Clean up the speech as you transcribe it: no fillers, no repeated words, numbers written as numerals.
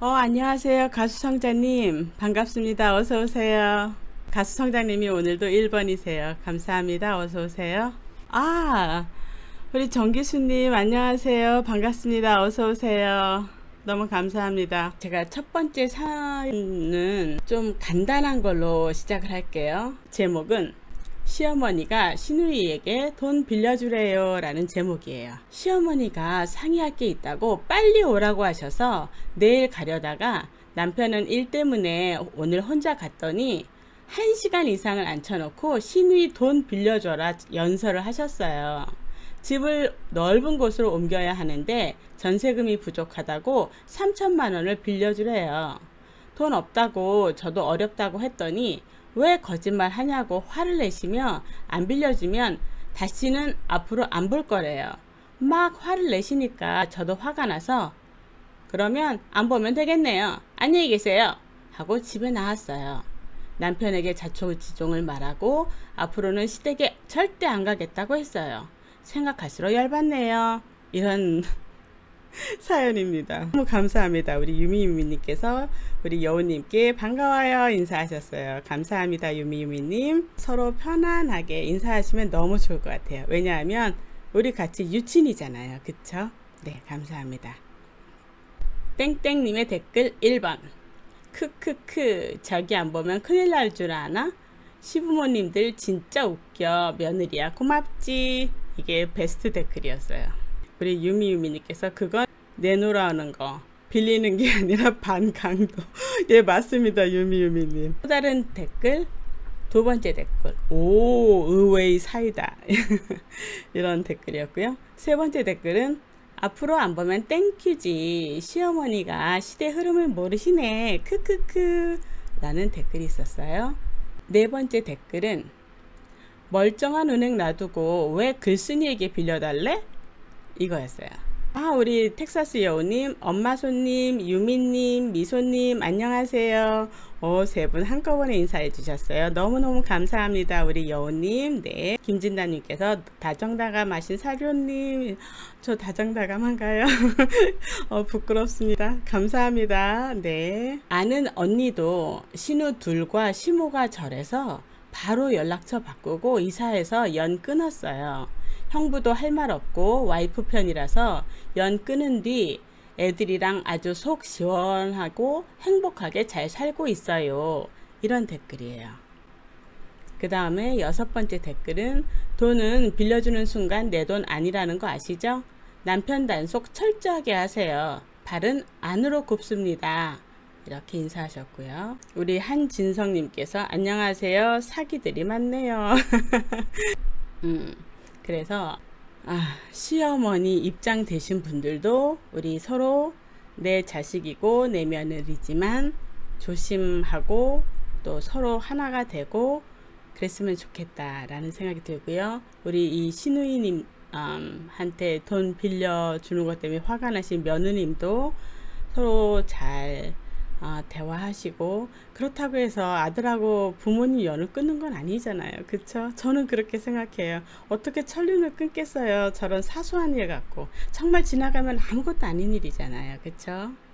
안녕하세요. 가수 성자님. 반갑습니다. 어서 오세요. 가수 성자님이 오늘도 1번이세요. 감사합니다. 어서 오세요. 우리 정기수님 안녕하세요. 반갑습니다. 어서 오세요. 너무 감사합니다. 제가 첫 번째 사연은 좀 간단한 걸로 시작을 할게요. 제목은 시어머니가 시누이에게 돈 빌려주래요 라는 제목이에요. 시어머니가 상의할 게 있다고 빨리 오라고 하셔서 내일 가려다가 남편은 일 때문에 오늘 혼자 갔더니 1시간 이상을 앉혀놓고 시누이 돈 빌려줘라 연설을 하셨어요. 집을 넓은 곳으로 옮겨야 하는데 전세금이 부족하다고 3천만 원을 빌려주래요. 돈 없다고 저도 어렵다고 했더니 왜 거짓말 하냐고 화를 내시며 안 빌려주면 다시는 앞으로 안 볼 거래요. 막 화를 내시니까 저도 화가 나서 그러면 안 보면 되겠네요. 안녕히 계세요. 하고 집에 나왔어요. 남편에게 자초지종을 말하고 앞으로는 시댁에 절대 안 가겠다고 했어요. 생각할수록 열받네요. 이런 사연입니다. 너무 감사합니다. 우리 유미유미님께서 우리 여우님께 반가워요 인사하셨어요. 감사합니다. 유미유미님. 서로 편안하게 인사하시면 너무 좋을 것 같아요. 왜냐하면 우리 같이 유친이잖아요. 그쵸? 네, 감사합니다. 땡땡님의 댓글 1번. 크크크 저기 안 보면 큰일 날 줄 아나? 시부모님들 진짜 웃겨. 며느리야 고맙지. 이게 베스트 댓글이었어요. 우리 유미유미님께서 그건 내놓으라는 거 빌리는 게 아니라 반강도. 예, 맞습니다. 유미유미님. 또 다른 댓글 두 번째 댓글 의외의 사이다. 이런 댓글이었고요. 세 번째 댓글은 앞으로 안 보면 땡큐지 시어머니가 시대 흐름을 모르시네 크크크 라는 댓글이 있었어요. 네 번째 댓글은 멀쩡한 은행 놔두고 왜 글쓴이에게 빌려달래? 이거였어요. 우리 텍사스 여우님, 엄마손님, 유미님, 미소님 안녕하세요. 세 분 한꺼번에 인사해 주셨어요. 너무너무 감사합니다. 우리 여우님. 네. 김진다님께서 다정다감하신 사료님. 저 다정다감한가요? 부끄럽습니다. 감사합니다. 네. 아는 언니도 신우 둘과 시모가 절해서 바로 연락처 바꾸고 이사해서 연 끊었어요. 형부도 할 말 없고 와이프 편이라서 연 끊은 뒤 애들이랑 아주 속 시원하고 행복하게 잘 살고 있어요. 이런 댓글이에요. 그 다음에 여섯 번째 댓글은 돈은 빌려주는 순간 내 돈 아니라는 거 아시죠? 남편 단속 철저하게 하세요. 발은 안으로 굽습니다. 이렇게 인사하셨고요. 우리 한진성님께서 안녕하세요. 사기들이 많네요. 그래서 시어머니 입장 되신 분들도 우리 서로 내 자식이고 내 며느리지만 조심하고 또 서로 하나가 되고 그랬으면 좋겠다 라는 생각이 들고요. 우리 이 시누이님 한테 돈 빌려주는 것 때문에 화가 나신 며느님도 서로 잘 대화하시고 그렇다고 해서 아들하고 부모님 연을 끊는 건 아니잖아요. 그쵸? 저는 그렇게 생각해요. 어떻게 천륜을 끊겠어요. 저런 사소한 일 갖고 정말 지나가면 아무것도 아닌 일이잖아요. 그쵸?